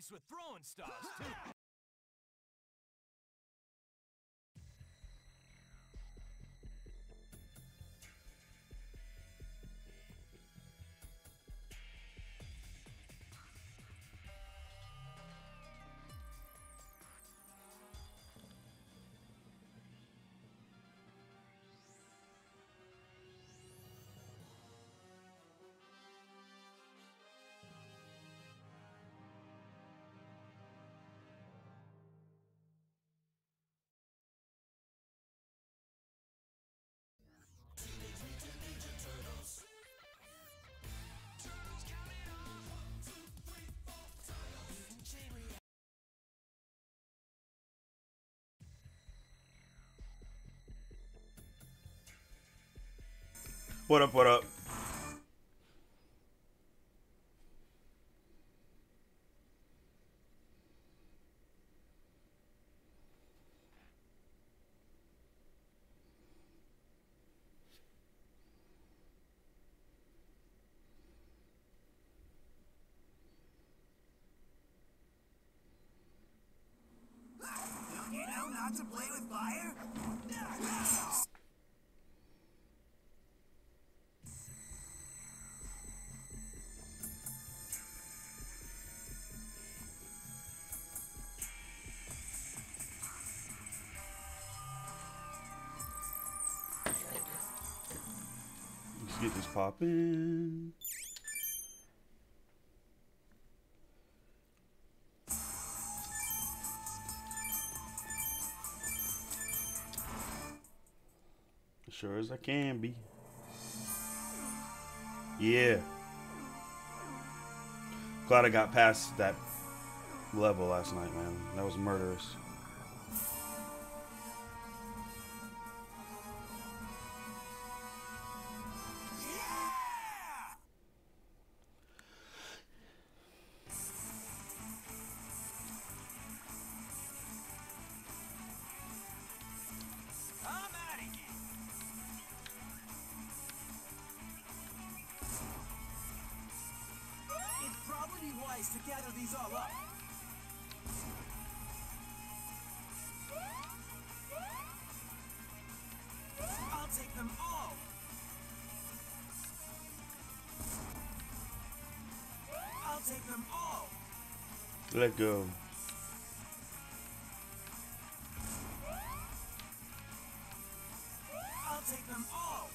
nice with throwing stars, too. Teenage Mutant Ninja Turtles. Turtles coming on. 1, 2, 3, 4. Turtles. Mutant chain reaction. What up, what up? Don't you know not to play with fire? Let's get this poppin'. Sure as I can be. Yeah. Glad I got past that level last night, man. That was murderous. To gather these all up. I'll take them all. I'll take them all. Let go. I'll take them all.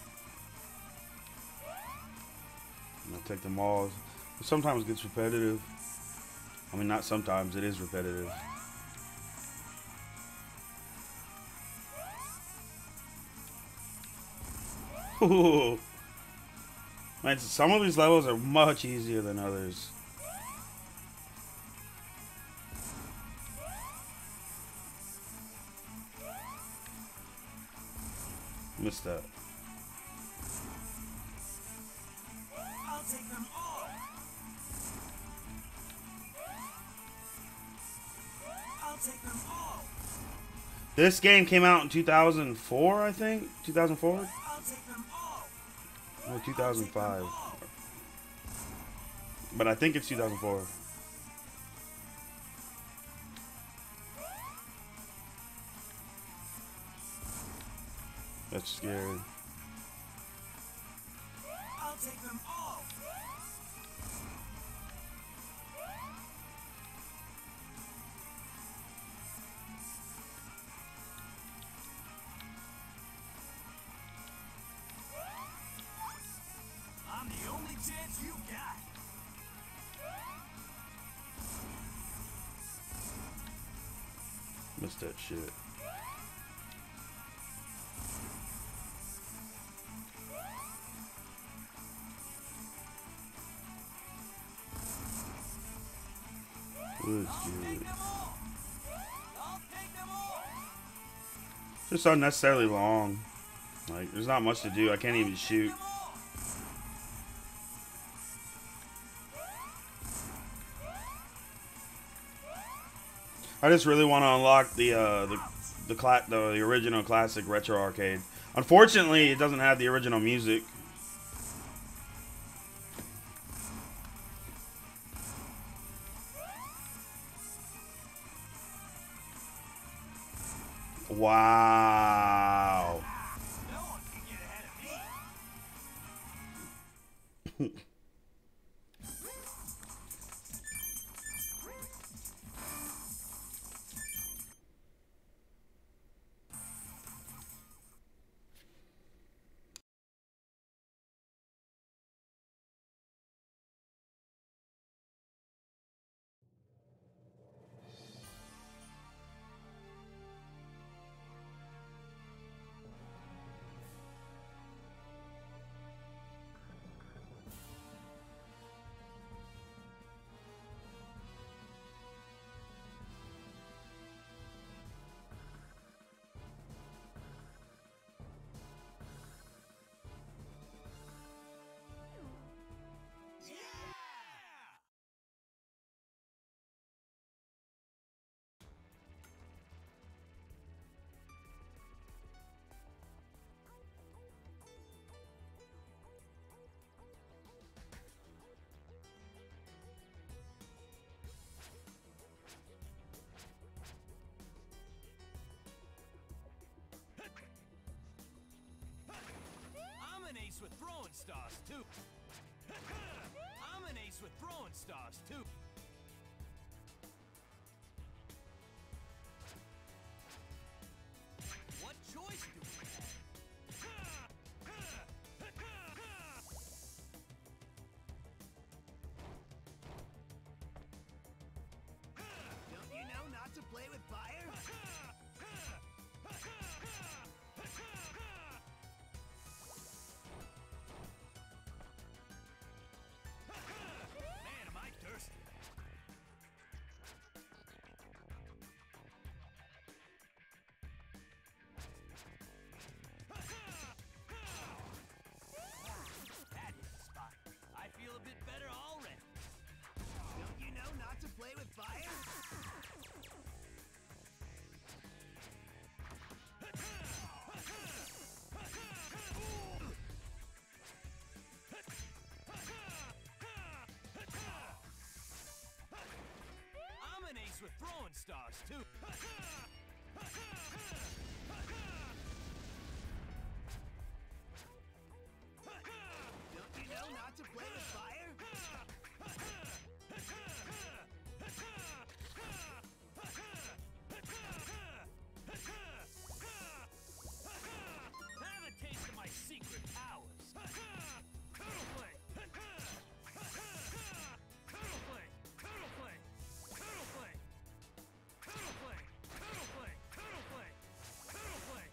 I'll take them all. Sometimes it gets repetitive. I mean, not sometimes, it is repetitive. Ooh. Man, some of these levels are much easier than others. Missed that. I'll take them all. I'll take them all. This game came out in 2004, I think? 2004? I'll take them all. Or 2005. But I think it's 2004. That's scary. I'll take them all. I'm the only chance you got. Missed that shit. Let's do it. Just unnecessarily long. Like, there's not much to do. I can't even shoot. I just really want to unlock the original classic retro arcade. Unfortunately, it doesn't have the original music. Wow. No one can get ahead of me. I'm an ace with throwing stars too. I'm an ace with throwing stars too. What choice do we have? Don't you know not to play with fire? Man, am I thirsty. That hit the spot. I feel a bit better already. Don't you know not to play with fire? I'm an ace with throwing stars too. Don't you know not to play with fire? Have a taste of my secret powers. Turtle play. Turtle play. Turtle play. Turtle play. Turtle play. Turtle play. Turtle play. Turtle play.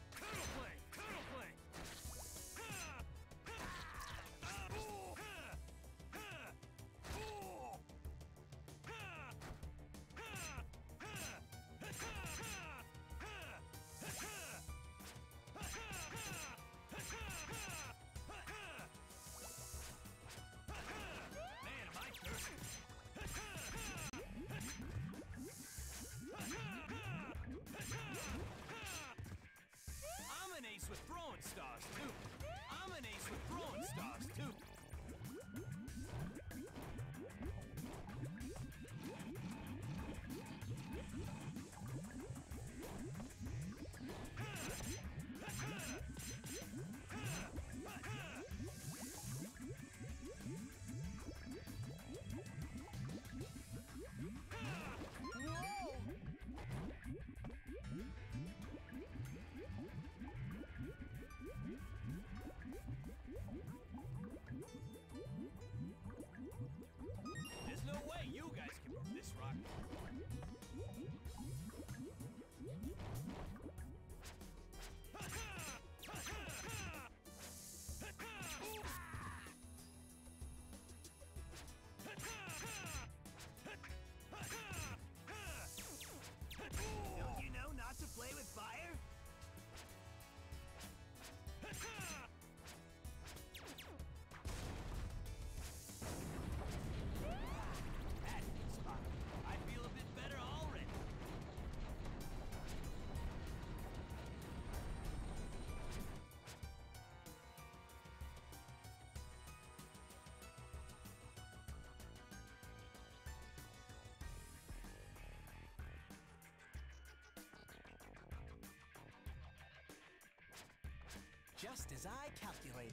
just as I calculated.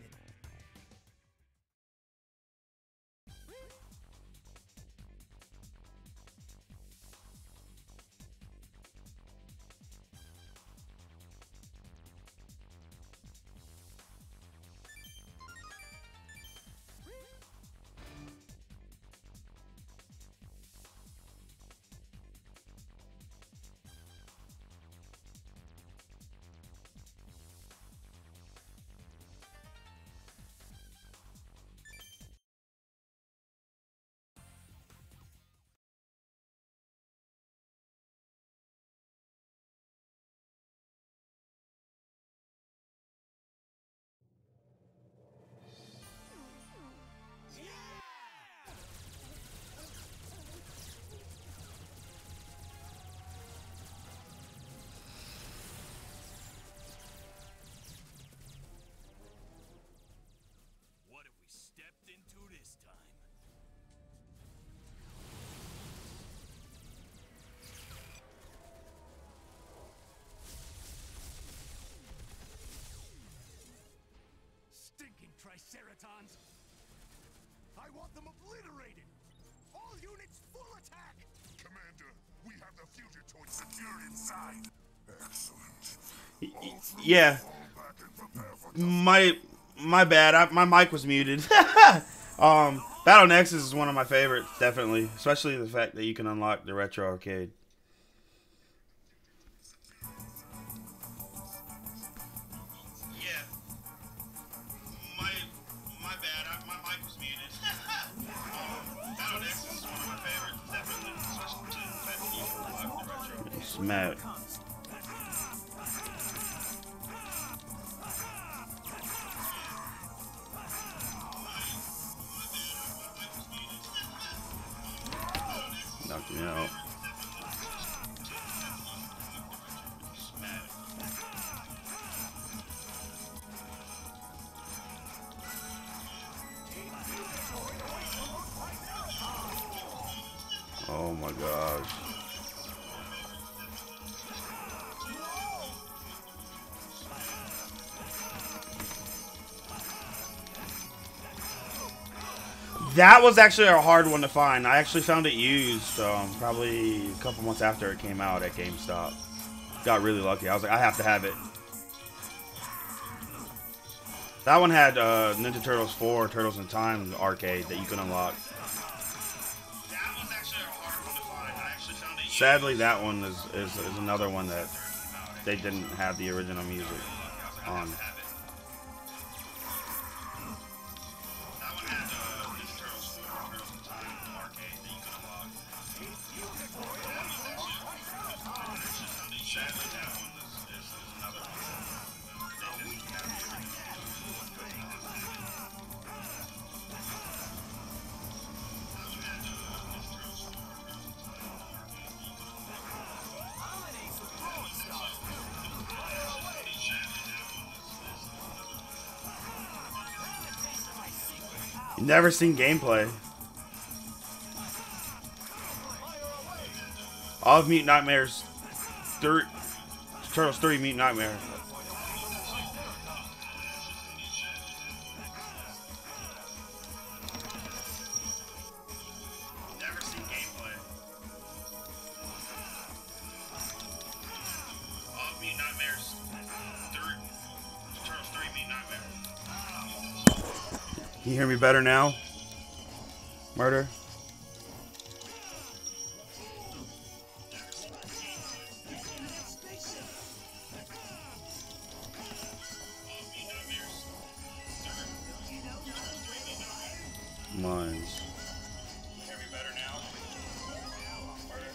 Stepped into this time. Stinking Triceratons! I want them obliterated! All units full attack! Commander, we have the fugitoid secured inside. Excellent. Yeah. My bad. My mic was muted. Battle Nexus is one of my favorites, definitely. Especially the fact that you can unlock the Retro Arcade. Yeah. My bad. My mic was muted. Battle Nexus is one of my favorites, definitely. Especially the fact that you can unlock the Retro Arcade. Smack. Knocked me out. Oh my gosh. That was actually a hard one to find. I actually found it used probably a couple months after it came out at GameStop. Got really lucky. I was like, I have to have it. That one had Ninja Turtles 4, Turtles in Time Arcade that you could unlock. That was actually a hard one to find. I actually found it used. Sadly, that one is another one that they didn't have the original music on. Never seen gameplay. All of Mutant Nightmares 3, Turtles 3 Mutant Nightmare. Never seen gameplay. All of Mutant Nightmares 3, Turtles 3 Mutant Nightmare. Can you hear me better now? Murder? Mines. Hear me better now? Murder?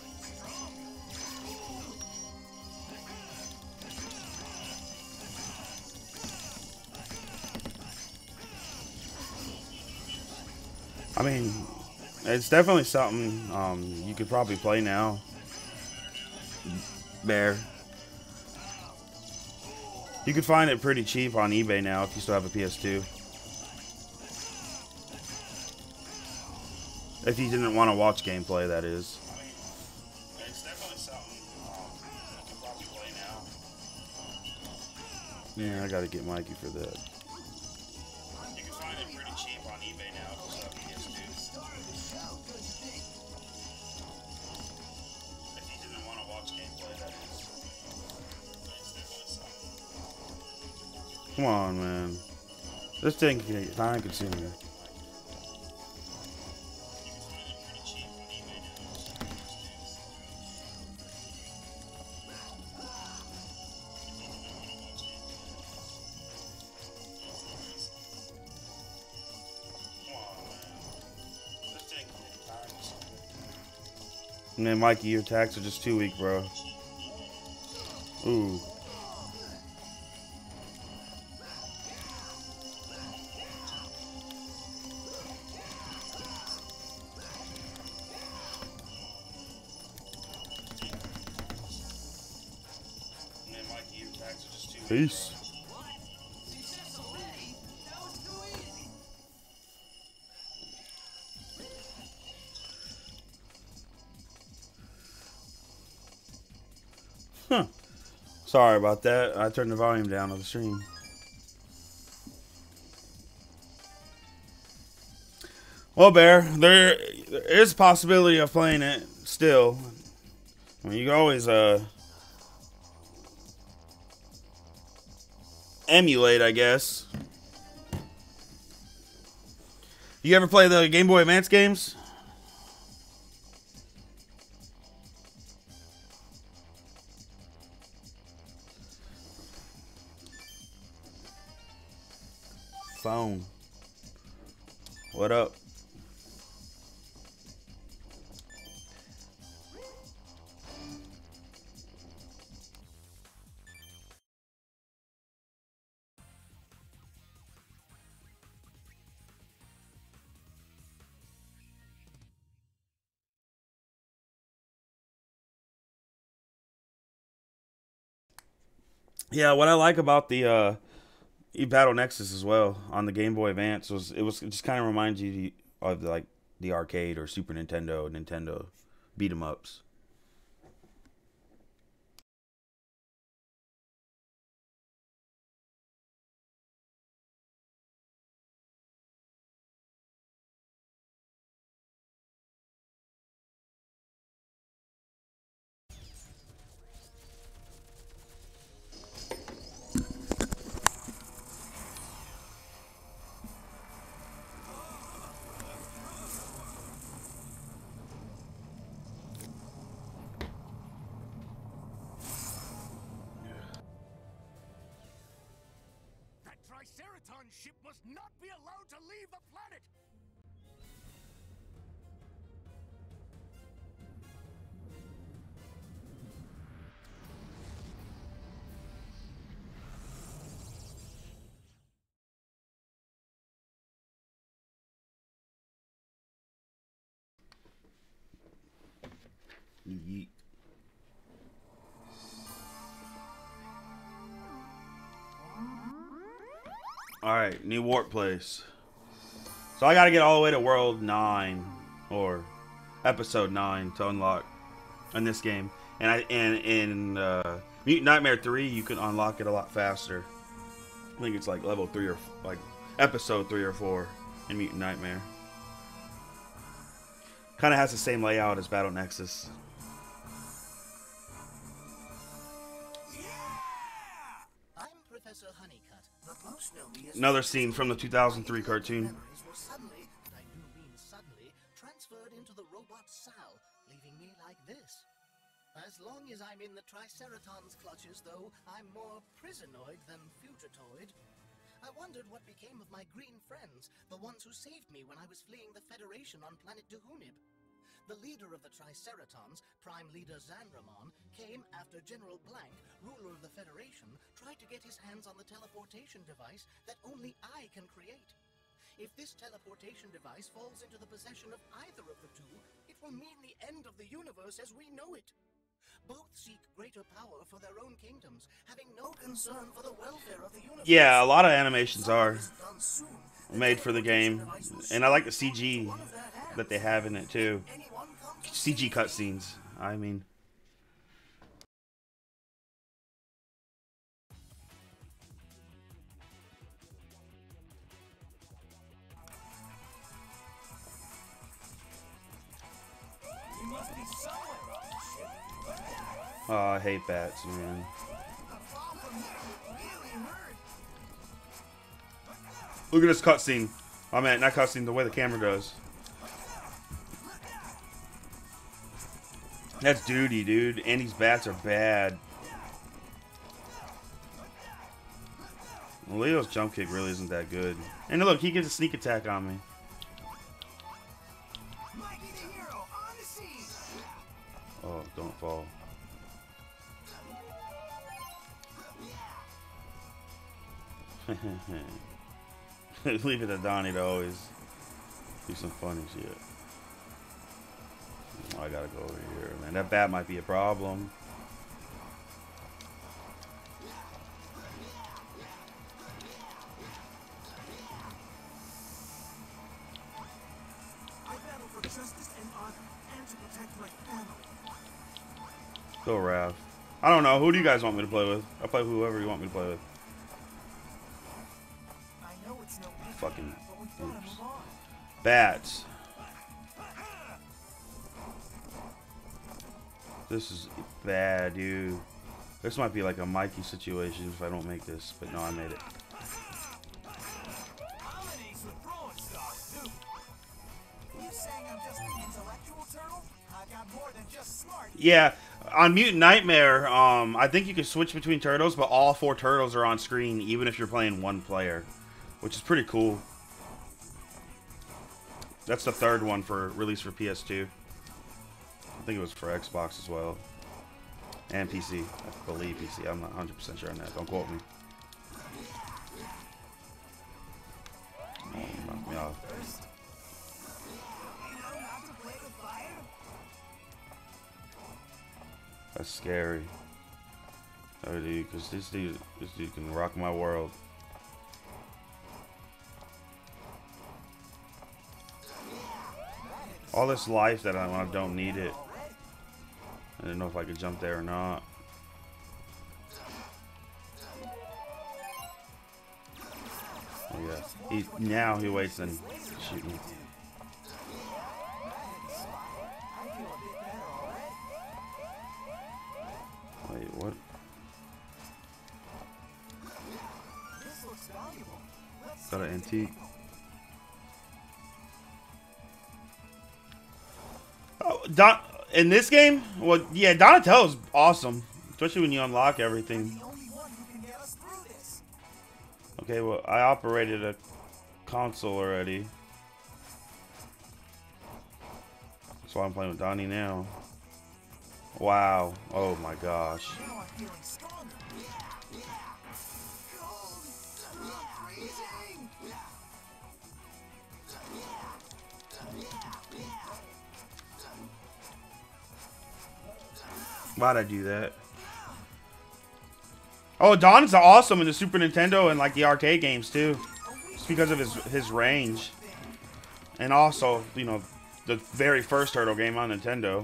I mean, it's definitely something you could probably play now. Bear. You could find it pretty cheap on eBay now if you still have a PS2. If you didn't want to watch gameplay, that is. It's definitely something you could probably play now. Yeah, I gotta get Mikey for that. You can find it pretty cheap on eBay now. So if you didn't want to watch gameplay, that is. It's definitely something. Come on, man. This thing can get time consuming. Man, Mikey, your attacks are just too weak, bro. Ooh. Man, Mikey, your attacks are just too weak. Peace. Huh. Sorry about that. I turned the volume down on the stream. Well, Bear, there is a possibility of playing it still. I mean, you can always emulate, I guess. You ever play the Game Boy Advance games? Phone. What up? Yeah, what I like about the Battle Nexus as well on the Game Boy Advance was it just kind of reminds you of like the arcade or Super Nintendo beat 'em ups. Triceratops ship must not be allowed to leave the planet! Yeet. Alright, new warp place. So I gotta get all the way to World 9 or Episode 9 to unlock in this game. And in Mutant Nightmare 3 you can unlock it a lot faster. I think it's like level 3 or like Episode 3 or 4 in Mutant Nightmare. Kinda has the same layout as Battle Nexus. Another scene from the 2003 cartoon. Suddenly, I do mean suddenly, transferred into the robot Sal, leaving me like this. As long as I'm in the Triceratops' clutches, though, I'm more prisonoid than fugitoid. I wondered what became of my green friends, the ones who saved me when I was fleeing the Federation on planet Duhunib. The leader of the Triceratops, Prime Leader Zanramon, came after General Blank, ruler of the Federation, tried to get his hands on the teleportation device that only I can create. If this teleportation device falls into the possession of either of the two, it will mean the end of the universe as we know it. Both seek greater power for their own kingdoms, having no concern for the welfare of the universe. Yeah, a lot of animations are made for the game, and I like the CG that they have in it too. CG cutscenes, I mean. Oh, I hate bats, man. Look at this cutscene. Oh man, not cutscene, the way the camera does. That's duty, dude. And these bats are bad. Leo's jump kick really isn't that good. And look, he gets a sneak attack on me. Oh, don't fall. Leave it to Donnie to always do some funny shit. Oh, I gotta go over here, man. That bat might be a problem. Go Raph. I don't know. Who do you guys want me to play with? I'll play whoever you want me to play with. Fucking oops. Bats. This is bad, dude. This might be like a Mikey situation if I don't make this, but no, I made it. Yeah, on Mutant Nightmare, I think you can switch between turtles, but all 4 turtles are on screen, even if you're playing one player, which is pretty cool. That's the 3rd one for release for PS2. I think it was for Xbox as well, and PC. I believe PC. I'm not 100% sure on that. Don't quote me. Oh, knock me off. That's scary. Oh, dude, because this dude can rock my world. All this life that I don't need it. I didn't know if I could jump there or not. Oh yeah. Now he waits and shoot me. Wait, what? Got an antique. Oh, in this game? Well, yeah, Donatello's awesome. Especially when you unlock everything. Okay, well, I operated a console already. That's why I'm playing with Donnie now. Wow. Oh my gosh. Why'd I do that? Oh, Don's awesome in the Super Nintendo and like the arcade games too. Just because of his range. And also, you know, the very first Turtle game on Nintendo.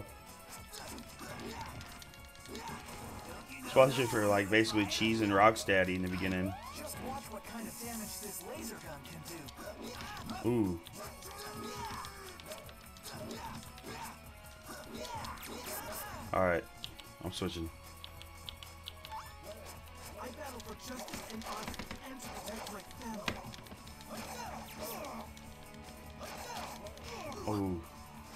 Especially for like basically Cheese and Rocksteady in the beginning. Ooh. Alright. I'm switching. Oh.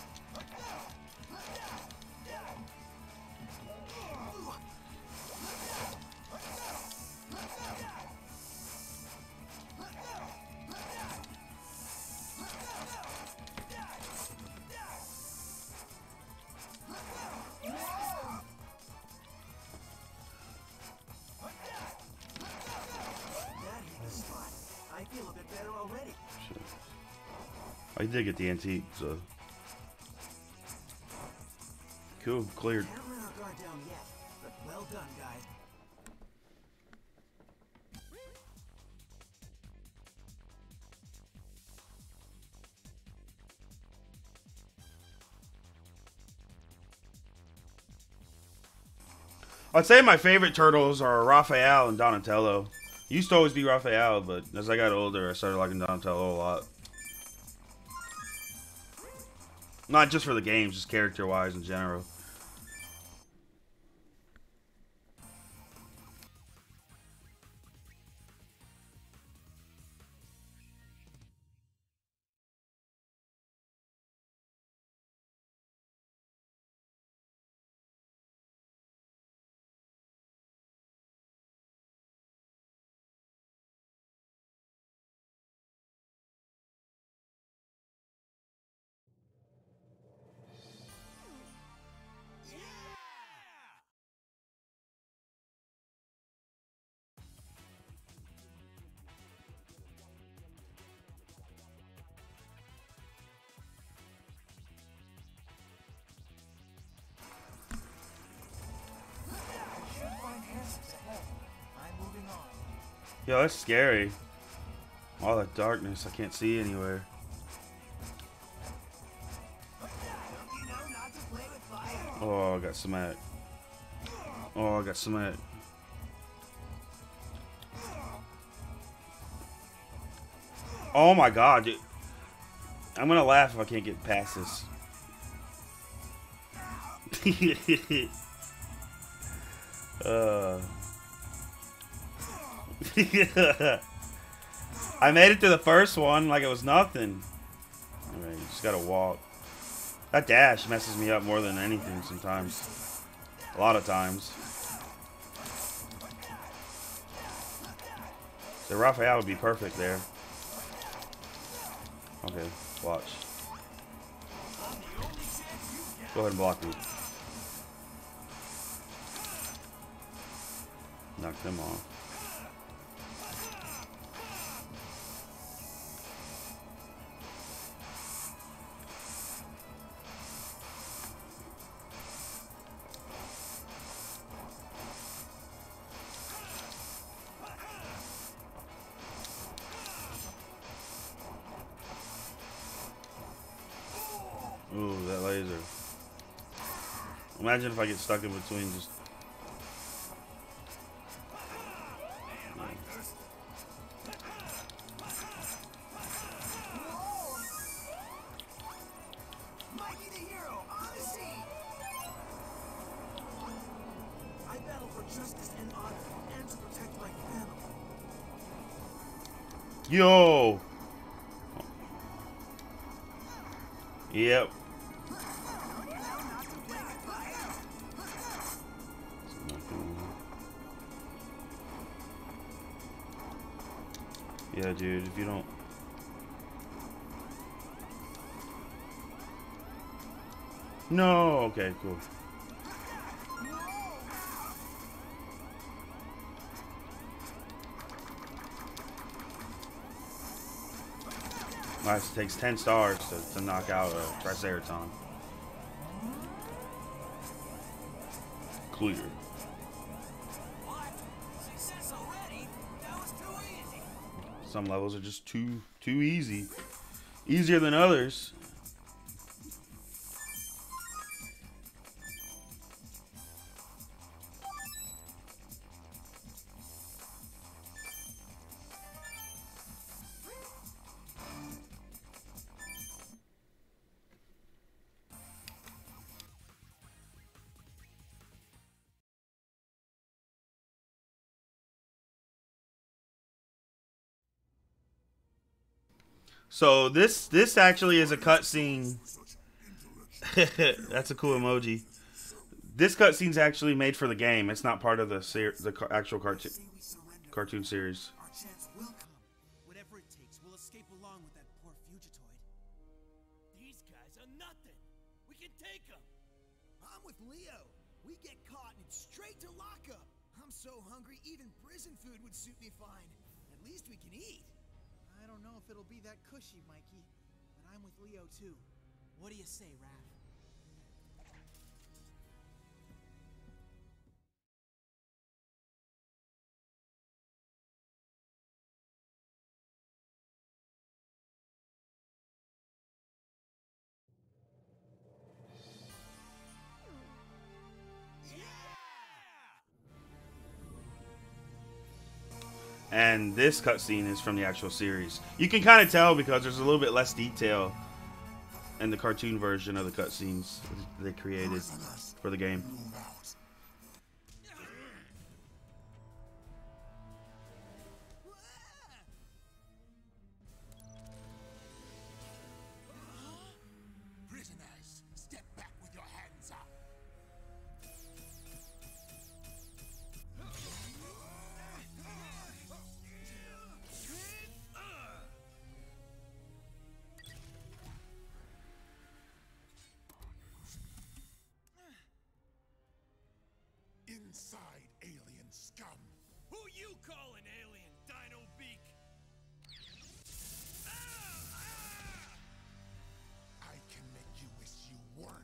I did get the antique, so cool, cleared. I'd say my favorite turtles are Raphael and Donatello. Used to always be Raphael, but as I got older, I started liking Donatello a lot. Not just for the games, just character-wise in general. Yo, that's scary. All that darkness, I can't see anywhere. Oh, I got smacked. Oh, I got smacked. Oh my god, dude. I'm gonna laugh if I can't get past this. I made it to the first one like it was nothing. Alright, you just gotta walk. That dash messes me up more than anything sometimes. A lot of times. The Raphael would be perfect there. Okay, watch. Go ahead and block me. Knock them off. Ooh, that laser. Imagine if I get stuck in between just... Yo! Yep. Yeah, dude, if you don't... No! Okay, cool. Nice, it takes 10 stars to knock out a Triceraton. Clear. Some levels are just too easy. Easier than others. So this actually is a cutscene. That's a cool emoji. This cutscene's actually made for the game. It's not part of the actual cartoon series. Whatever it takes, we'll escape along with that poor fugitoid. These guys are nothing. We can take them. I'm with Leo. We get caught and it's straight to lockup. I'm so hungry, even prison food would suit me fine. At least we can eat. I don't know if it'll be that cushy, Mikey, but I'm with Leo too. What do you say, Raph? And this cutscene is from the actual series. You can kind of tell because there's a little bit less detail in the cartoon version of the cutscenes they created for the game. Prisoners, step back with your hands up. Inside, alien scum. Who you calling alien, Dino Beak? I can make you wish you weren't.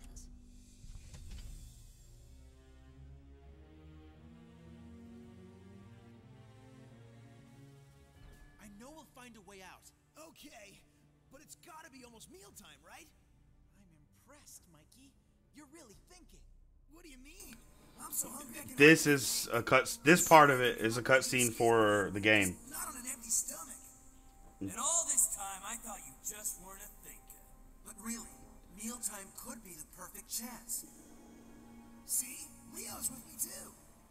I know we'll find a way out. Okay, but it's gotta be almost mealtime, right? I'm impressed, Mikey. You're really thinking. What do you mean? I'm so hungry. This is a cut. This part of it is a cutscene for the game. Not on an empty stomach. And all this time, I thought you just weren't a thinker. But really, mealtime could be the perfect chance. See? Leo's with me too.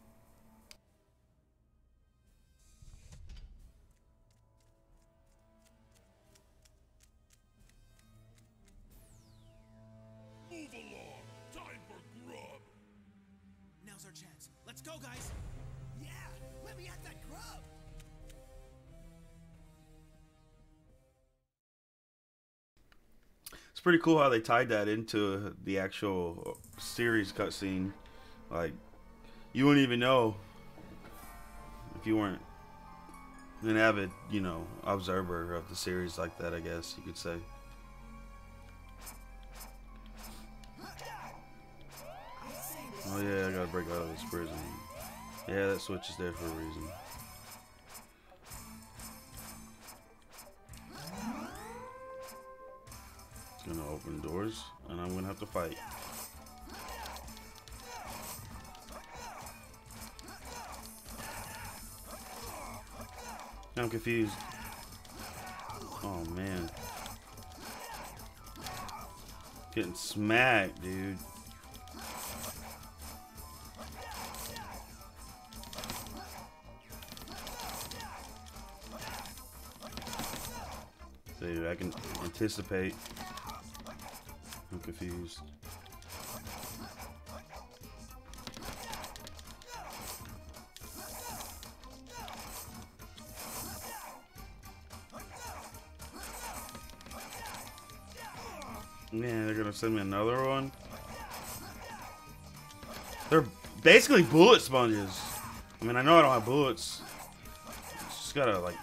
Move along. Time for grub. Now's our chance. Let's go, guys. Yeah, let me at that grub. It's pretty cool how they tied that into the actual series cutscene. Like, you wouldn't even know if you weren't an avid, you know, observer of the series like that, I guess you could say. Oh yeah, I gotta break out of this prison. Yeah, that switch is there for a reason. It's gonna open doors, and I'm gonna have to fight. I'm confused. Oh man. Getting smacked, dude. Dude, I can anticipate. I'm confused. Man, they're gonna send me another one. They're basically bullet sponges. I mean, I know I don't have bullets. Just gotta like.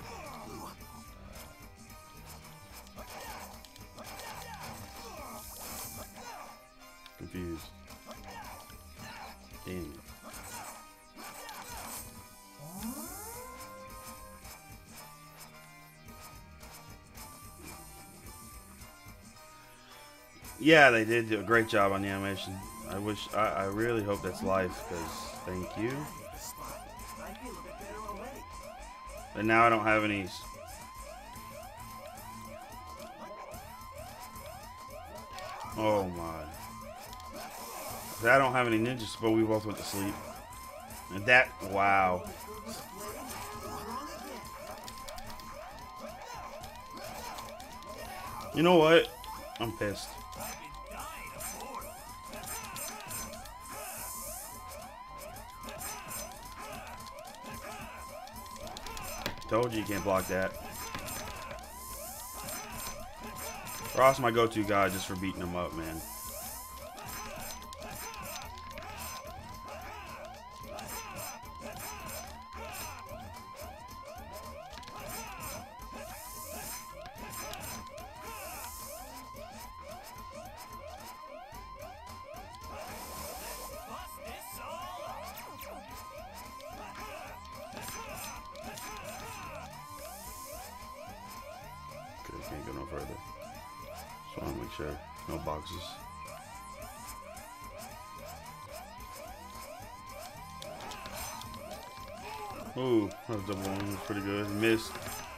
Confused. Damn it. Yeah, they did do a great job on the animation. I really hope that's live, because thank you. And now I don't have any. Oh my. I don't have any ninjas, but we both went to sleep. And that, wow. You know what? I'm pissed. Told you can't block that. Ross, my go-to guy just for beating him up, man. Can't go no further. Just want to make sure. No boxes. Ooh, that was double one. That was pretty good. Missed.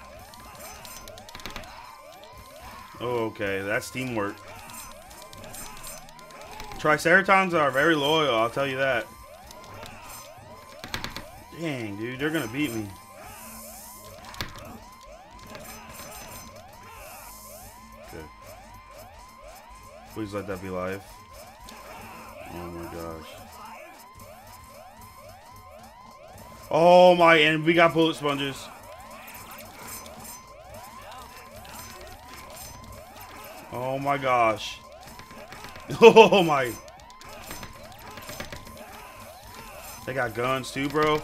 Oh, okay. That's teamwork. Triceratons are very loyal, I'll tell you that. Dang, dude. They're going to beat me. Please let that be live. Oh my gosh. Oh my, and we got bullet sponges. Oh my gosh. Oh my. They got guns too, bro.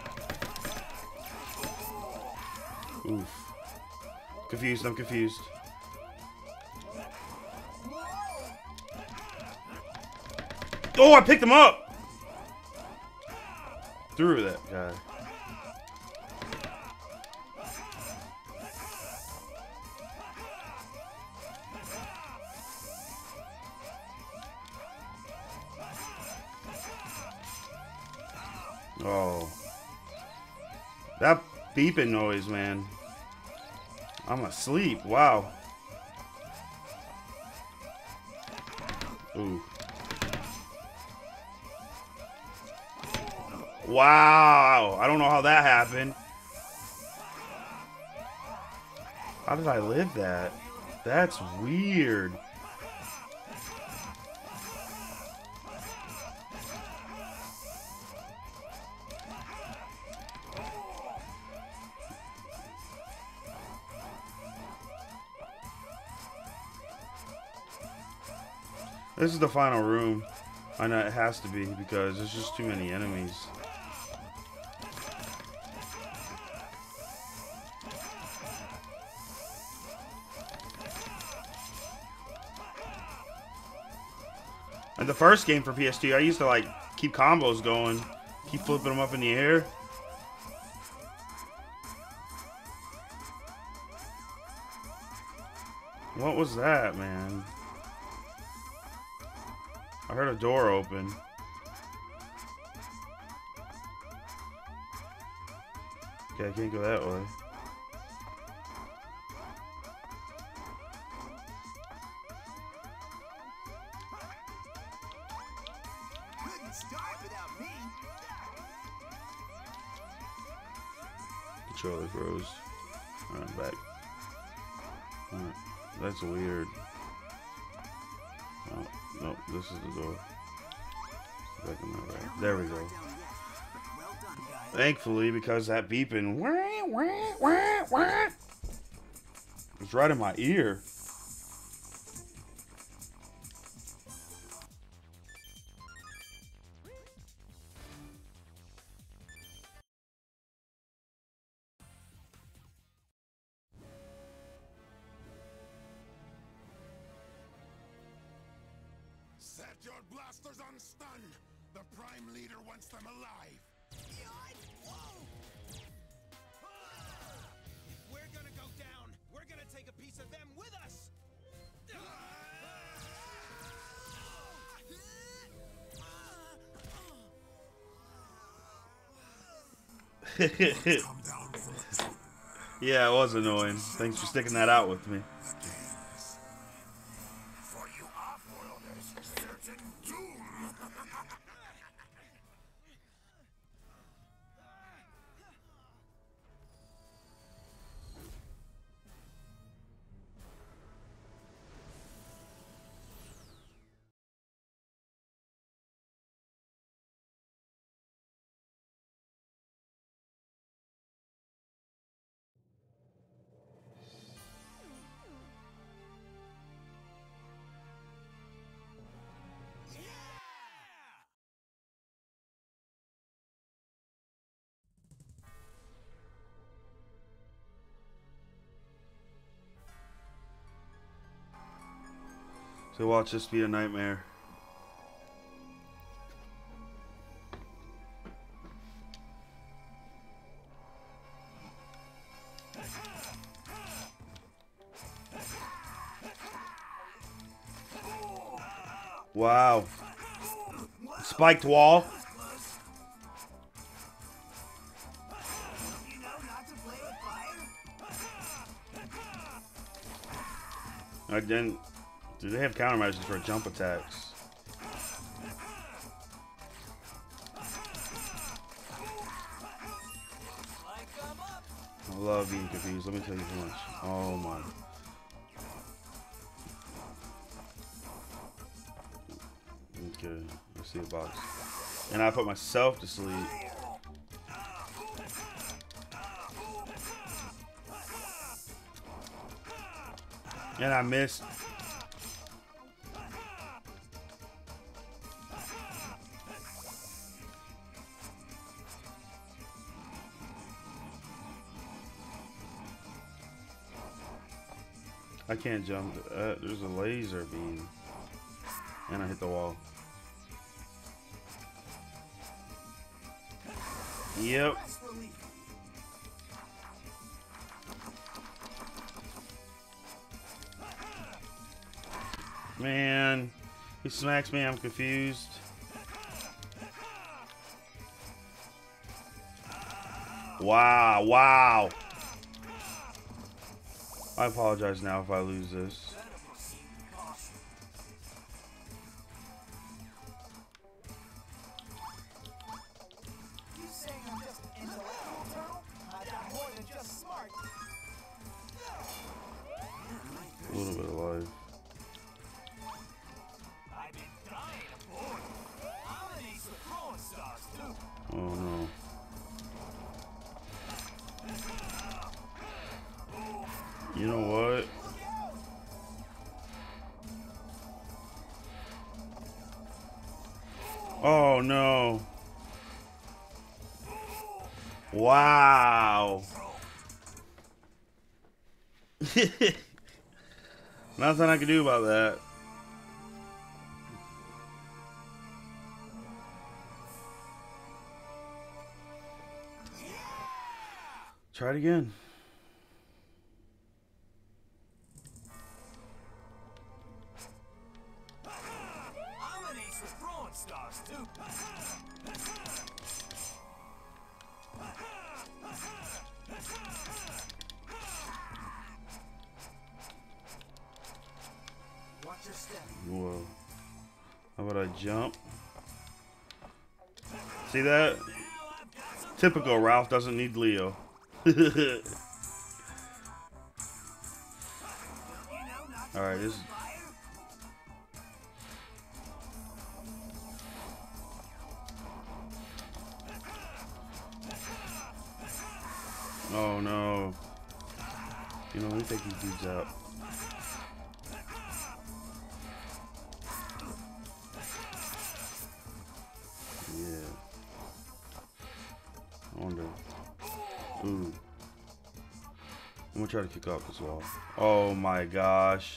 Oof. Confused, I'm confused. Oh, I picked him up. Through that guy. Oh. That beeping noise, man. I'm asleep. Wow. Ooh. Wow. I don't know how that happened. How did I live that? That's weird. This is the final room. I know it has to be because there's just too many enemies. And the first game for PS2, I used to like keep combos going, keep flipping them up in the air. What was that, man? I heard a door open. Okay, I can't go that way. Couldn't start without me. Controller froze. Alright, back. Alright, that's weird. Oh, no, this is the door. Back in that way. There we go. Thankfully, because that beeping was right in my ear. Set your blasters on stun. The Prime Leader wants them alive. If we're gonna go down, we're gonna take a piece of them with us. Yeah, it was annoying. Thanks for sticking that out with me. For you off-worlders, certain doom. So watch this be a nightmare. Wow. Spiked wall. I didn't. Do they have countermeasures for jump attacks? I love being confused. Let me tell you how much. Oh my. Okay, let's see a box. And I put myself to sleep. And I missed. I can't jump. There's a laser beam. And I hit the wall. Yep. Man, he smacks me. I'm confused. Wow, wow. I apologize now if I lose this. You saying I'm just an intellectual turtle? I got more than just smart. A little bit of life. I've been dying aboard. I'm an ace with throwing stars too. Oh no. You know what? Oh no. Wow. Nothing I can do about that. Try it again. I'm an ace with throwing stars too. Watch your step. Whoa. How about I jump? See that? Typical Ralph doesn't need Leo. Alright, this is... Oh no. You know, let me take these dudes out. Yeah. I wonder. Ooh. I'm gonna try to kick off this wall. Oh my gosh.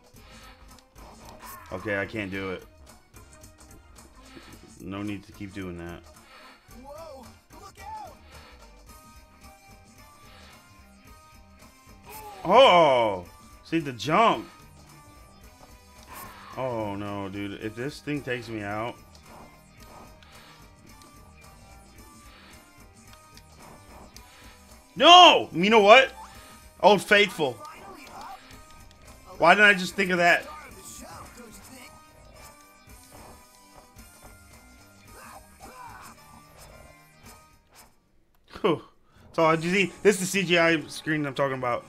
Okay, I can't do it. No need to keep doing that. Whoa! Look out! Oh! See the jump. Oh no, dude. If this thing takes me out. No! You know what? Old Faithful. Why didn't I just think of that? Whew. So, you see, this is the CGI screen I'm talking about.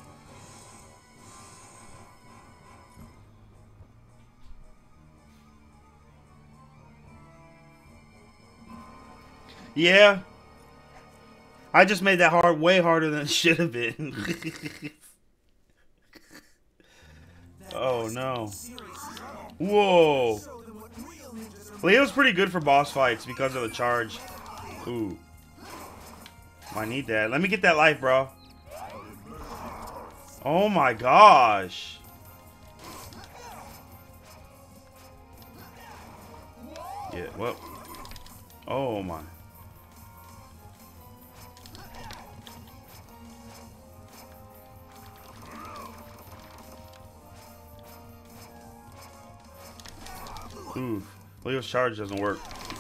Yeah. I just made that way harder than it should have been. Oh no. Whoa. Leo's pretty good for boss fights because of the charge. Ooh. I need that. Let me get that life, bro. Oh my gosh. Yeah, well. Oh my. Ooh, Leo's charge doesn't work.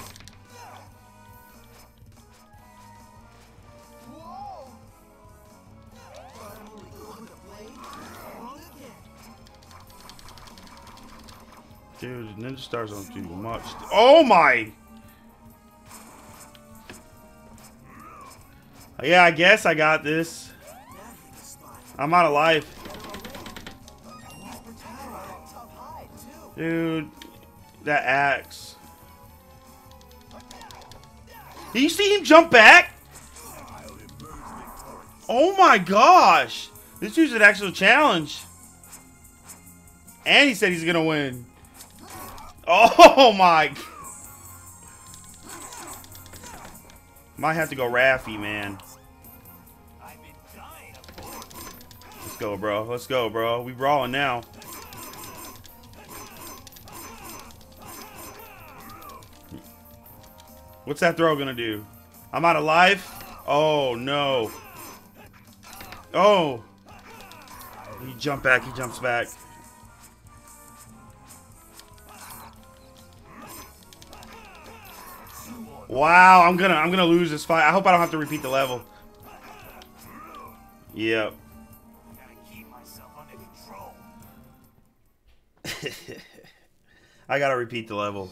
Dude, Ninja Stars don't do much. Oh my! Yeah, I guess I got this. I'm out of life. Dude, that axe. Did you see him jump back? Oh my gosh! This dude's an actual challenge. And he said he's gonna win. Oh my! Might have to go Raffi, man. Let's go, bro. Let's go, bro. We brawling now. What's that throw gonna do? I'm out of life. Oh, no. Oh. He jumped back. He jumps back. Wow, I'm gonna lose this fight. I hope I don't have to repeat the level. Yep. I gotta repeat the level.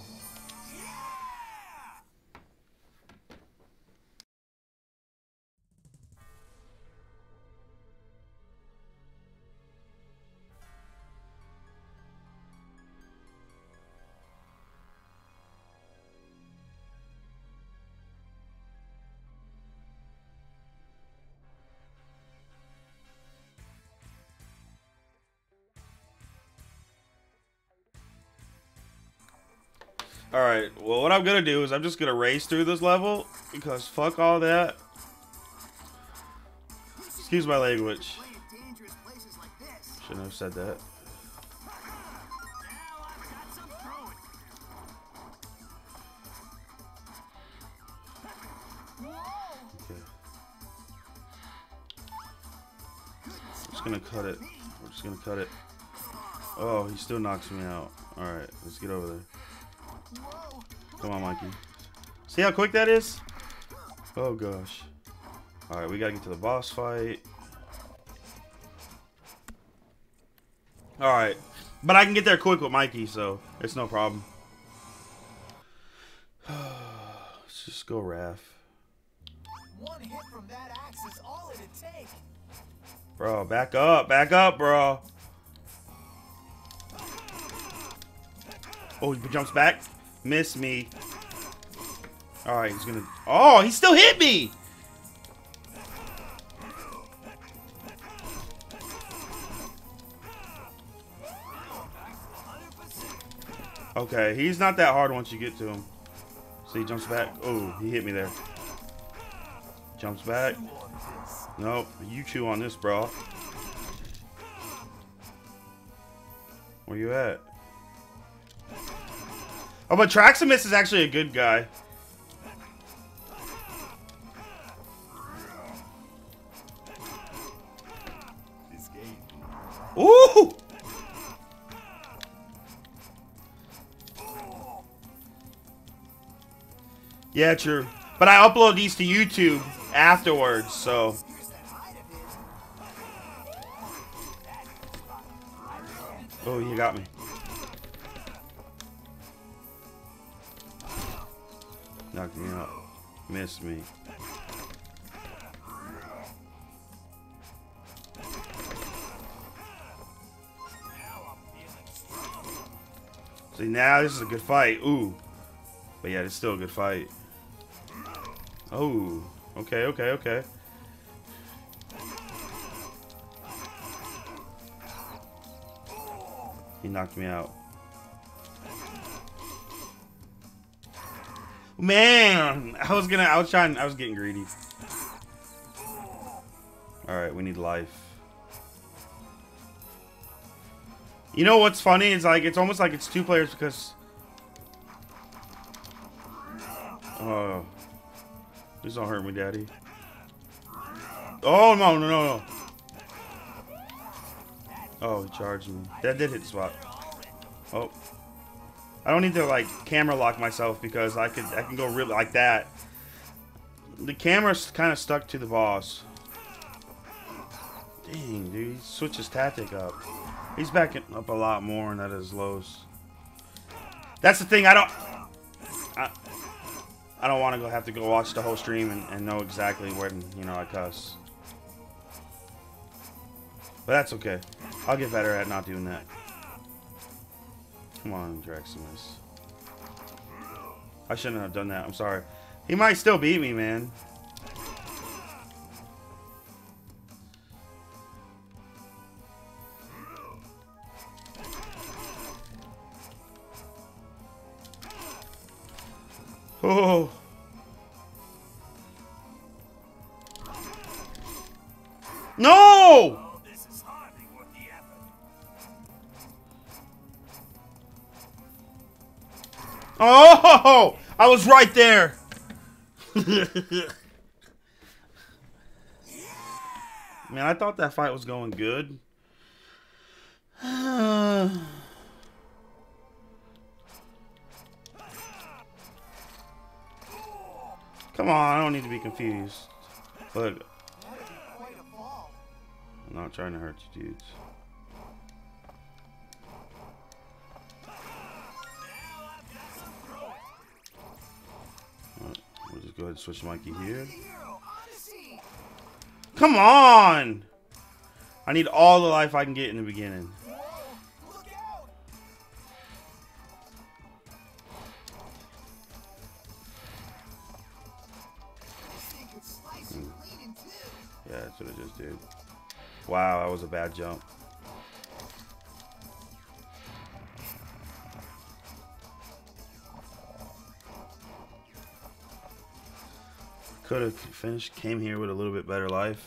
Alright, well what I'm gonna do is I'm just gonna race through this level because fuck all that. Excuse my language. Shouldn't have said that. Okay. I'm just gonna cut it. We're just gonna cut it. Oh, he still knocks me out. Alright, let's get over there. Come on, Mikey. See how quick that is? Oh, gosh. Alright, we gotta get to the boss fight. Alright. But I can get there quick with Mikey, so it's no problem. Let's just go Raph. One hit from that axe is all it'd take. Bro, back up, bro. Oh, he jumps back. Miss me. Alright, he's gonna... Oh, he still hit me! Okay, he's not that hard once you get to him. So he jumps back. Oh, he hit me there. Jumps back. Nope, you chew on this, bro. Where you at? Oh, but Traximus is actually a good guy. Ooh! Yeah, true. But I upload these to YouTube afterwards, so... Oh, you got me. Knocked me out. Missed me. See, now this is a good fight. Ooh. But yeah, it's still a good fight. Oh. Okay, okay, okay. He knocked me out. Man, I was getting greedy. Alright, we need life. You know what's funny? It's like, it's almost like it's two players because... Oh. Please don't hurt me, Daddy. Oh, no, no, no, no. Oh, he charged me. That did hit the spot. Oh. I don't need to like camera lock myself because I can go really like that. The camera's kind of stuck to the boss. Dang, dude, he switched his tactic up. He's backing up a lot more and that is lows. That's the thing. I don't want to have to go watch the whole stream and know exactly when I cuss. But that's okay. I'll get better at not doing that. Come on, Draximus. I shouldn't have done that. I'm sorry. He might still beat me, man. Oh. No! Oh, I was right there. Man, I thought that fight was going good. Come on, I don't need to be confused. Look, I'm not trying to hurt you dudes. We'll just go ahead and switch Mikey here. Come on! I need all the life I can get in the beginning. Yeah, that's what I just did. Wow, that was a bad jump. Could have finished, came here with a little bit better life.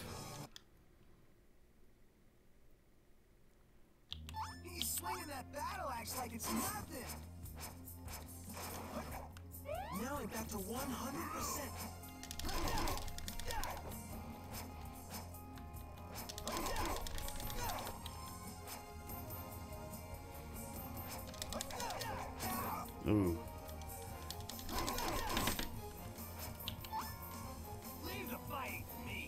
He's swinging that battle axe like it's nothing. Now I'm back to 100%. Ooh. Leave the fight to me.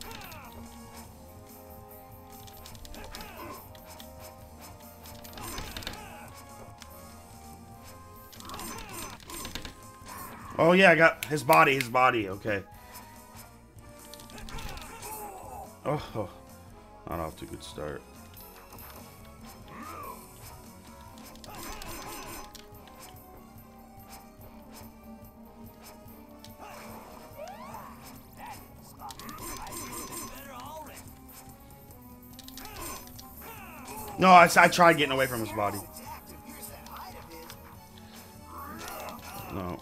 Oh yeah, I got his body, okay. Oh, not off to a good start. No, I tried getting away from his body. No.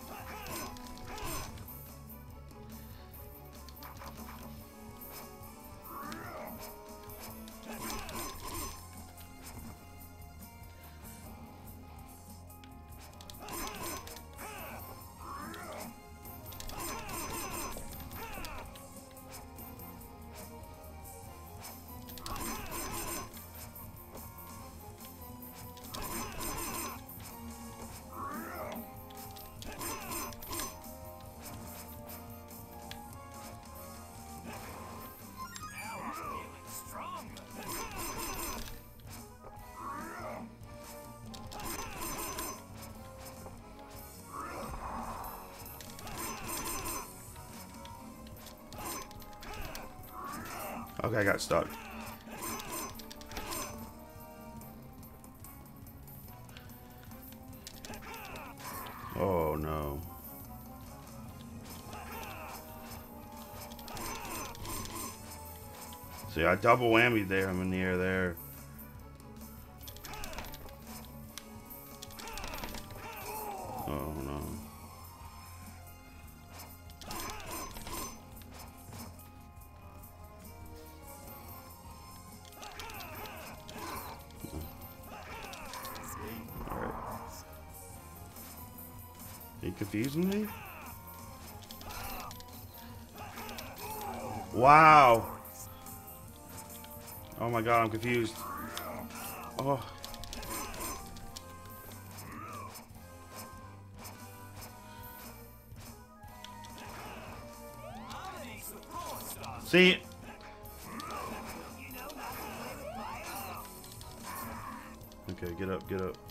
Okay, I got stuck. Oh no. See, I double whammied there. I'm in the air there. Oh no. Alright. Are you confusing me? Wow. Oh my god, I'm confused. Oh. See? Okay, get up, get up.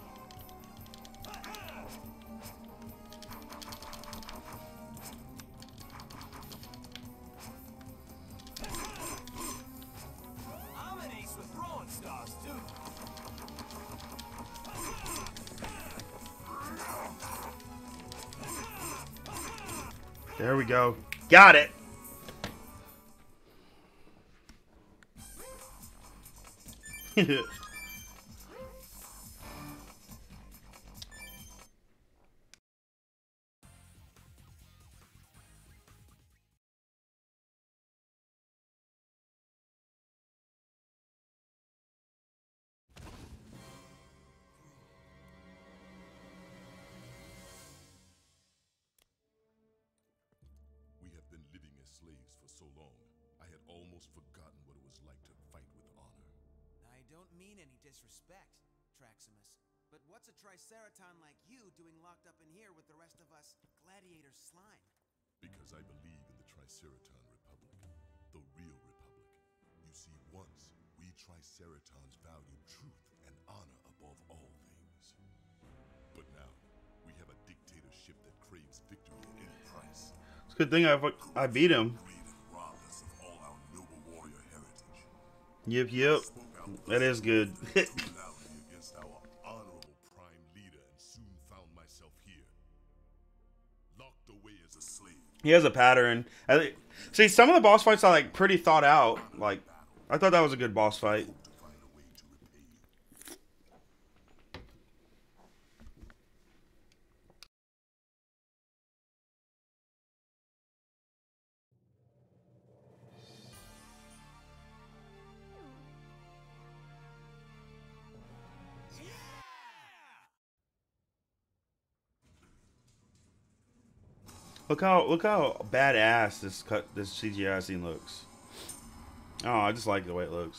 There we go. Got it. We have been living as slaves for so long, I had almost forgotten what it was Triceratons like to fight with honor. I don't mean any disrespect, Traximus. But what's a Triceraton like you doing locked up in here with the rest of us gladiator slime? Because I believe in the Triceraton Republic. The real Republic. You see, once, we Triceratons valued truth and honor above all things. But now, we have a dictatorship that craves victory at any price. It's a good thing I beat him. Greed and robbed us of all our noble warrior heritage. Yep. That is good. Against our honorable prime leader, and soon found myself here, locked away as a slave. He has a pattern. See, some of the boss fights are like pretty thought out. Like, I thought that was a good boss fight. Look how badass this CGI scene looks. Oh, I just like the way it looks.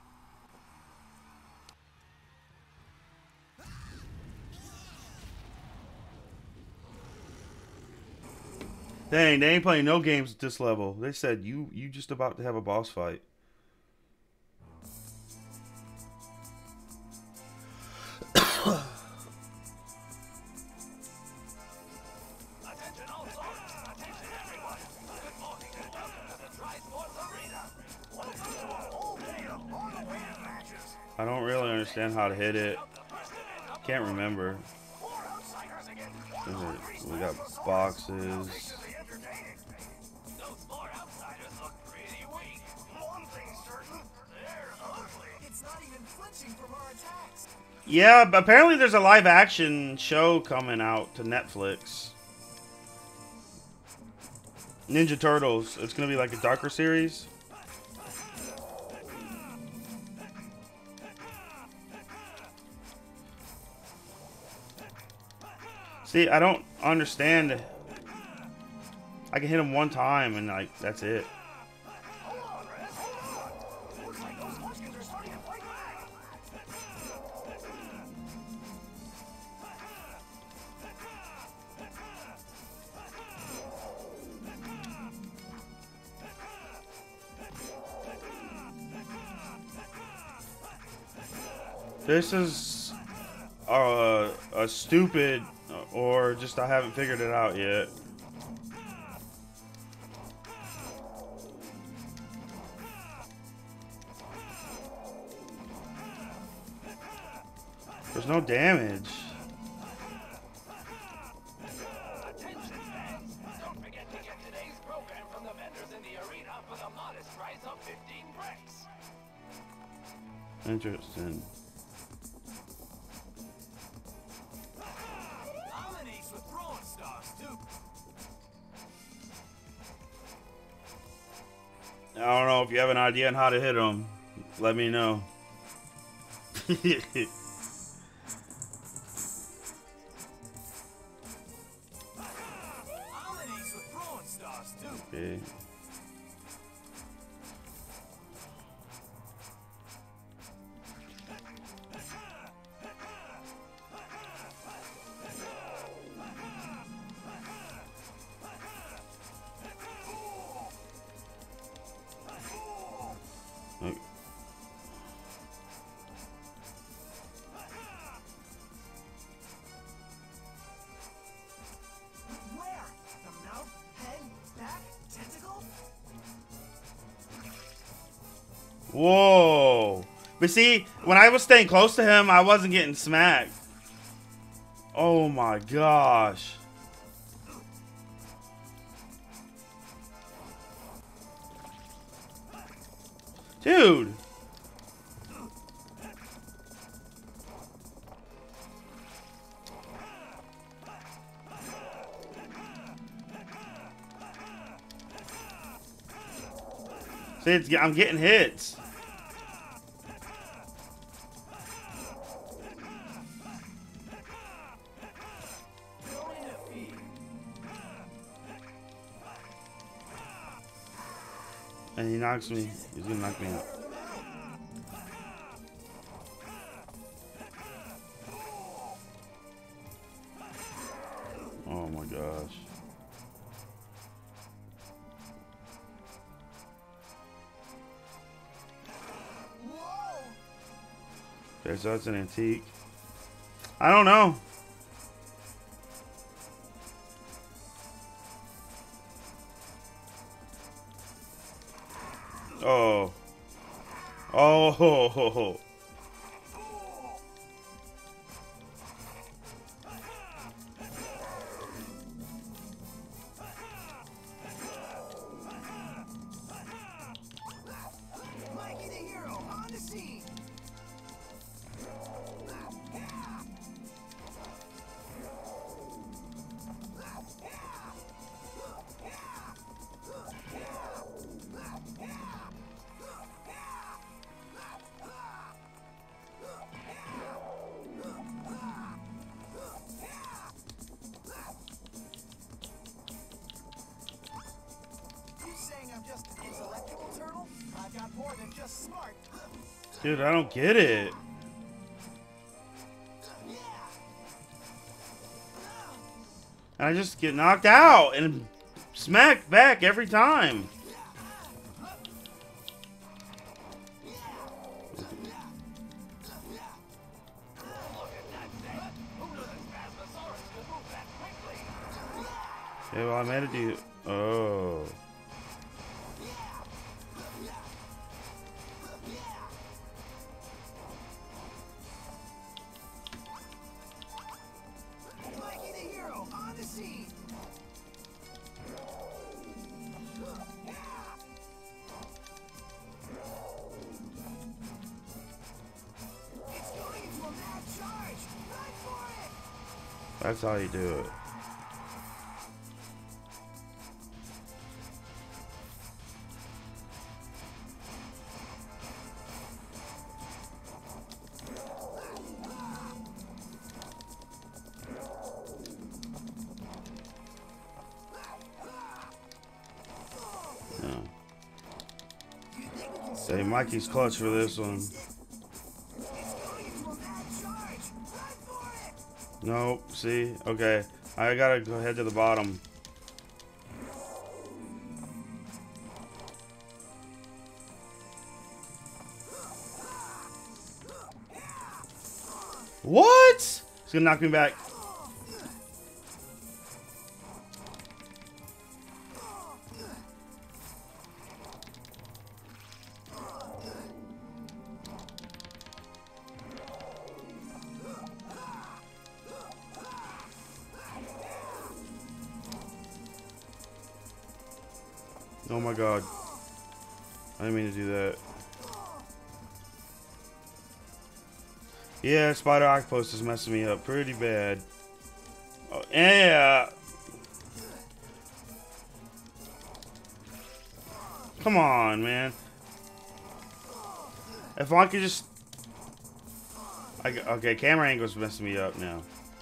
Dang, they ain't playing no games at this level. They said you just about to have a boss fight. I don't really understand how to hit it. Can't remember. We got boxes. Yeah, but apparently there's a live action show coming out to Netflix. Ninja Turtles. It's gonna be like a darker series. See, I don't understand. I can hit him one time and like that's it. This is a stupid, or just I haven't figured it out yet. There's no damage. Attention fans! Don't forget to get today's program from the vendors in the arena for the modest price of 15 bricks. Interesting. Nominees with Bronze Stars, too. I don't know if you have an idea on how to hit them. Let me know. Nominees with Bronze Stars, too. Okay. Where? The mouth, head, back, tentacle? Whoa. But see, when I was staying close to him, I wasn't getting smacked. Oh my gosh. Dude. See, I'm getting hits. And he knocks me. He's gonna knock me out. gosh. Okay, so that's an antique. I don't know. Oh. Oh. Ho, ho, ho. Mikey the hero on the scene. Dude, I don't get it. And I just get knocked out and smacked back every time. Yeah, well, I made it do. Oh. Mikey the hero on the scene. It's going into a mad charge. Run for it. That's how you do it. Say Mikey's clutch for this one. Nope, see? Okay. I gotta go head to the bottom. What? He's gonna knock me back. Oh my god. I didn't mean to do that. Yeah, Spider Octopus is messing me up pretty bad. Oh, yeah. Come on, man. If I could just... okay, camera angle's messing me up now.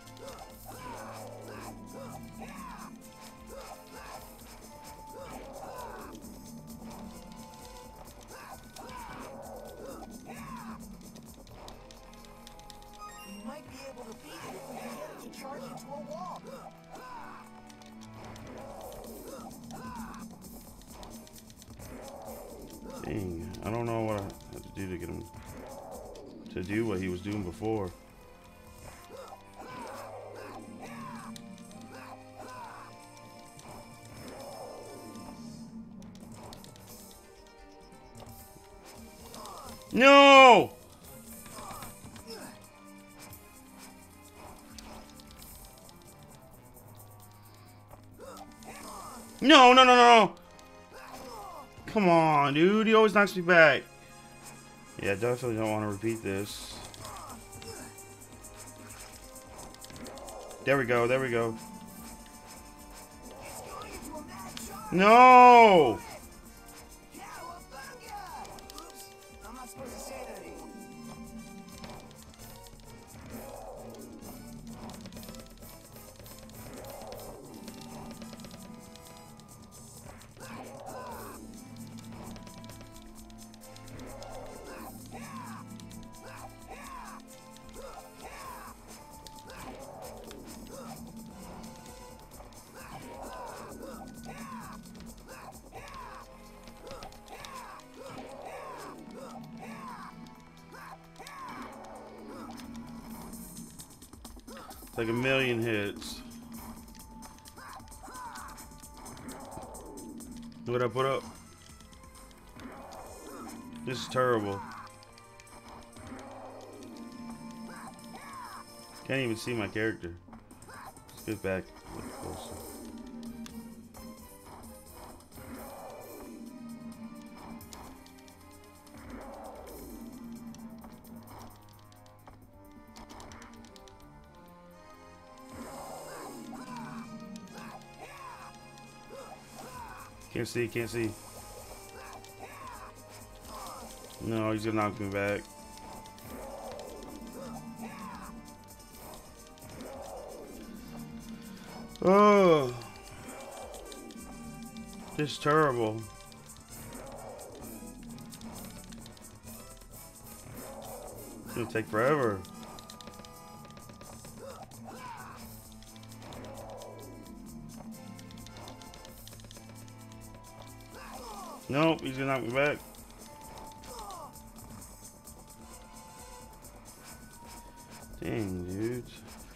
Dang, I don't know what I have to do to get him to do what he was doing before. No! No, no, no, no! Come on, dude. He always knocks me back. Yeah, definitely don't want to repeat this. There we go. There we go. No! It's like a million hits. What up, what up? This is terrible. Can't even see my character. Let's get back a little closer. Can't see, can't see. No, he's gonna knock me back. Oh, this is terrible. It's gonna take forever. Nope, he's gonna knock me back. Dang, dude.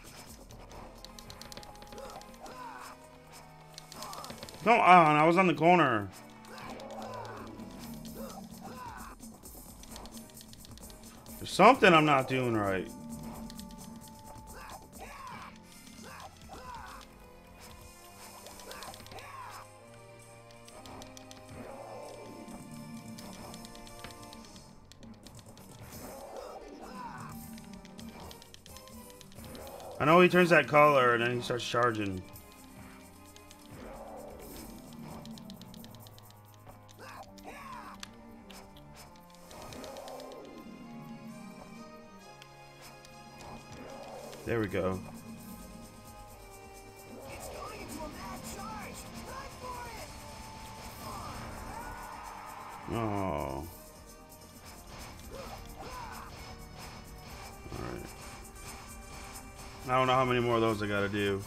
Come on, I was on the corner. There's something I'm not doing right. I know he turns that color and then he starts charging. There we go. It's going into a mad charge. Run for it. Oh. Alright. I don't know how many more of those I gotta do.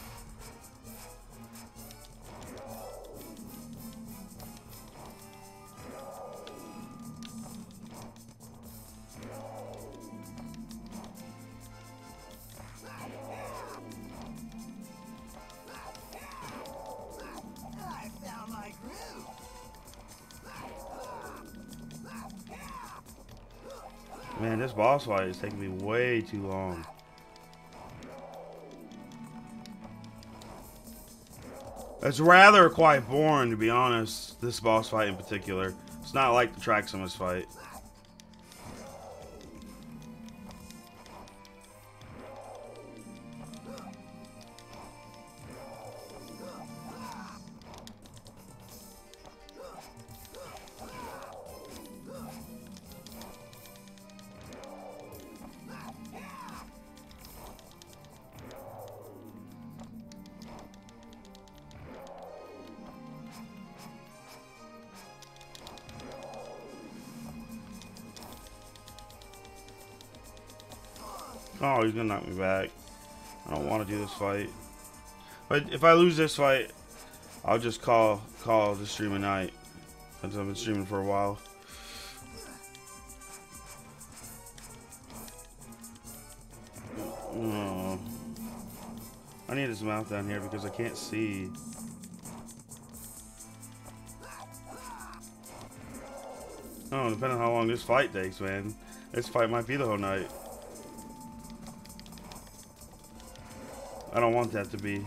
I found my groove. Man, this boss fight is taking me way too long. It's rather quite boring, to be honest, this boss fight in particular. It's not like the Traximus fight. Oh, he's gonna knock me back. I don't want to do this fight. But if I lose this fight, I'll just call the stream a night. Since I've been streaming for a while. Oh. I need his mouth down here because I can't see. Oh, depending on how long this fight takes, man. This fight might be the whole night. I don't want that to be.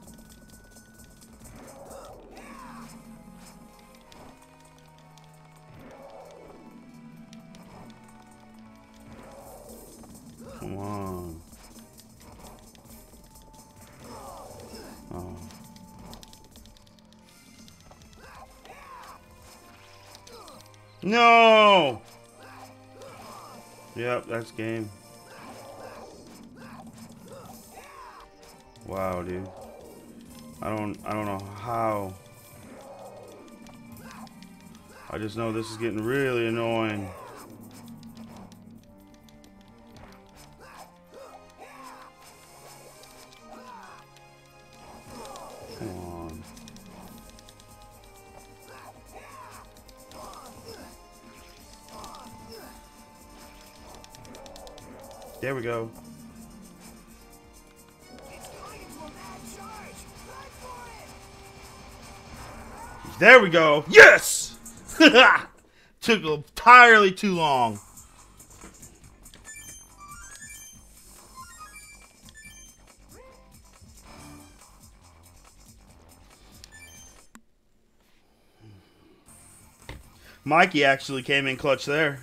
Come on. Oh. No! Yep, that's game. Wow, dude. I don't know how. I just know this is getting really annoying. Come on. There we go. There we go. Yes! Took entirely too long. Mikey actually came in clutch there.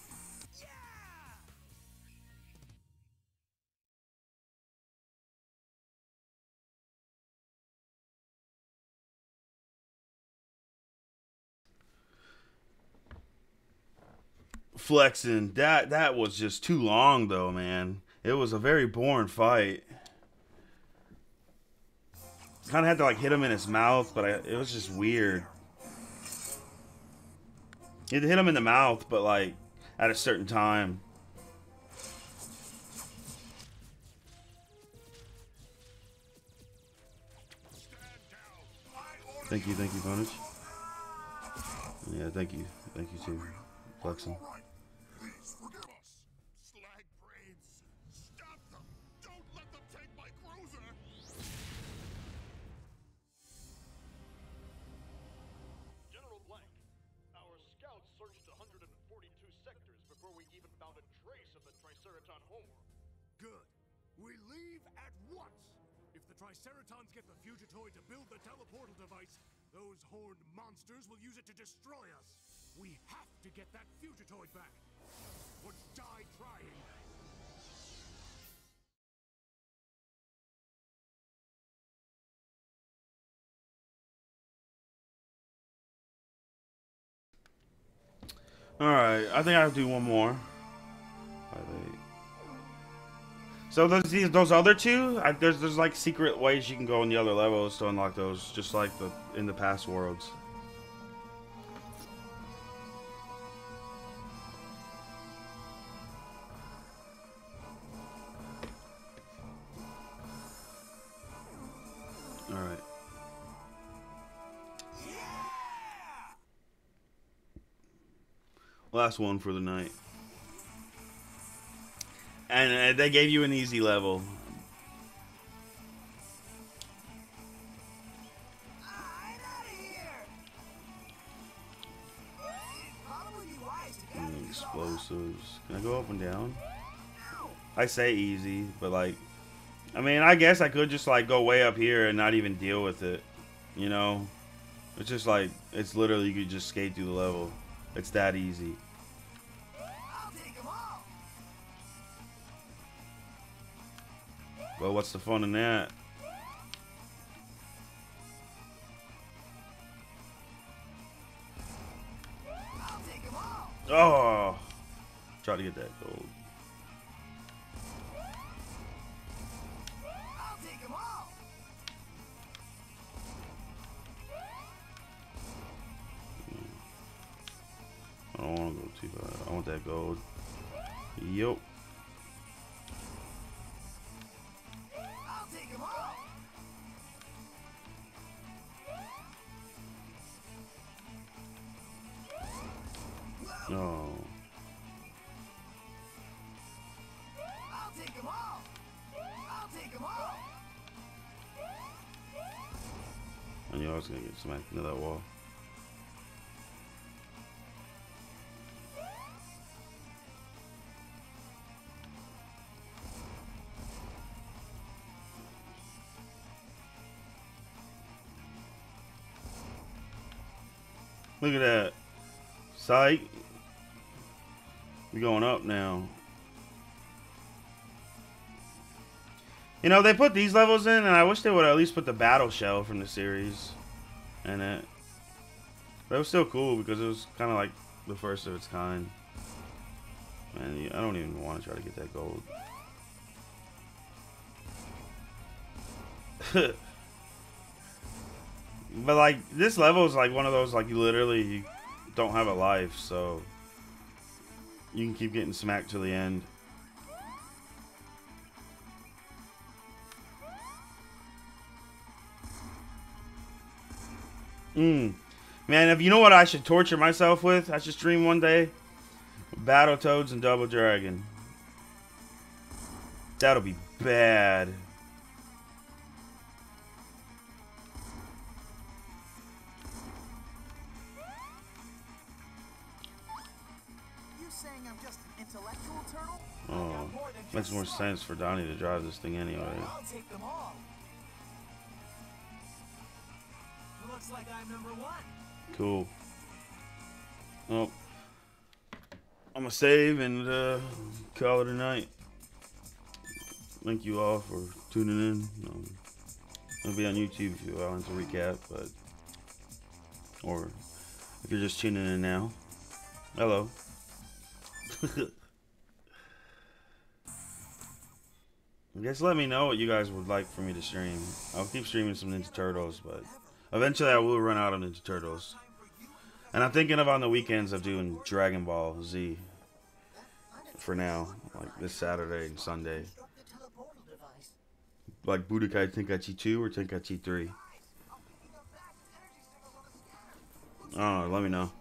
Flexing. That was just too long though, man. It was a very boring fight. Kind of had to like hit him in his mouth, but it was just weird. You had to hit him in the mouth, but like at a certain time. Thank you, Bonus. Yeah, thank you too, Flexing. Please forgive us. Slag brains. Stop them. Don't let them take my cruiser. General Blank, our scouts searched 142 sectors before we even found a trace of the Triceraton homeworld. Good. We leave at once. If the Triceratons get the Fugitoid to build the teleportal device, those horned monsters will use it to destroy us. We have to get that Fugitoid back. Or die trying. Alright, I think I have to do one more. So those other two, there's like secret ways you can go in the other levels to unlock those, just like in the past worlds. All right. Last one for the night. And they gave you an easy level. Explosives. Can I go up and down? I say easy, but like, I mean, I guess I could just like go way up here and not even deal with it. You know? It's just like, it's literally, you could just skate through the level. It's that easy. Well, what's the fun in that? Oh! Try to get that gold. I don't want to go too bad. I want that gold. Yup. No. I'll take them all. I'll take them all. I knew I was gonna get smacked into that wall. Look at that. Psych. We're going up now. You know, they put these levels in, and I wish they would at least put the battle shell from the series in it. But it was still cool because it was kind of like the first of its kind. Man, I don't even want to try to get that gold. But like, this level is like one of those, like, you literally don't have a life, so you can keep getting smacked to the end. Man, if you know what I should torture myself with, I should stream one day. Battletoads and Double Dragon. That'll be bad. saying I'm just an intellectual turtle? Oh, makes more sense for Donnie to drive this thing anyway. I'll take them all. Looks like I'm number 1. Cool. Well, I'm gonna save and call it a night. Thank you all for tuning in. It'll be on YouTube if you want to recap, but or if you're just tuning in now, hello. I guess let me know what you guys would like for me to stream. I'll keep streaming some Ninja Turtles, but eventually I will run out of Ninja Turtles. And I'm thinking of on the weekends of doing Dragon Ball Z for now, like this Saturday and Sunday. Like Budokai Tenkaichi 2 or Tenkaichi 3. I don't know, let me know.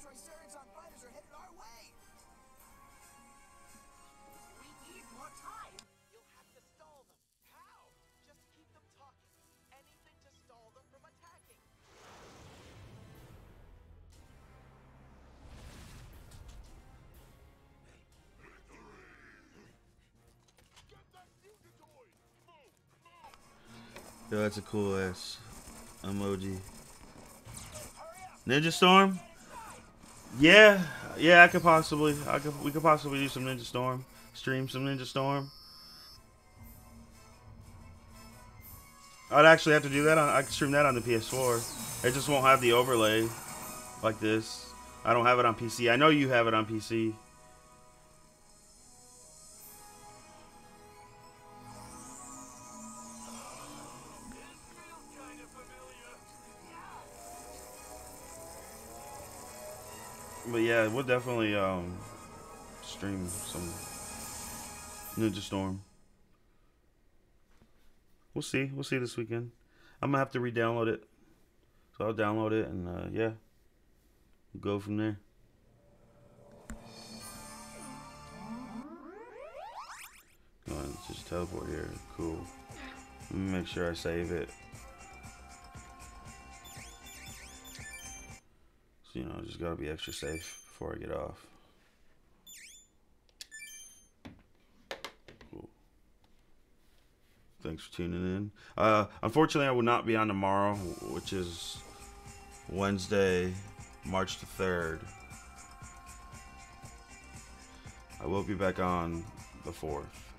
Yeah, that's a cool ass emoji. Ninja Storm? Yeah, I could possibly. We could possibly do some Ninja Storm. Stream some Ninja Storm. I'd actually have to do that on. I could stream that on the PS4. It just won't have the overlay like this. I don't have it on PC. I know you have it on PC. But yeah, we'll definitely stream some Ninja Storm. We'll see this weekend. I'm gonna have to re-download it, so I'll download it and yeah, we'll go from there. Come on, let's just teleport here. Cool. Let me make sure I save it. So, you know, just gotta be extra safe before I get off. Cool. Thanks for tuning in. Unfortunately, I will not be on tomorrow, which is Wednesday, March the 3rd. I will be back on the 4th.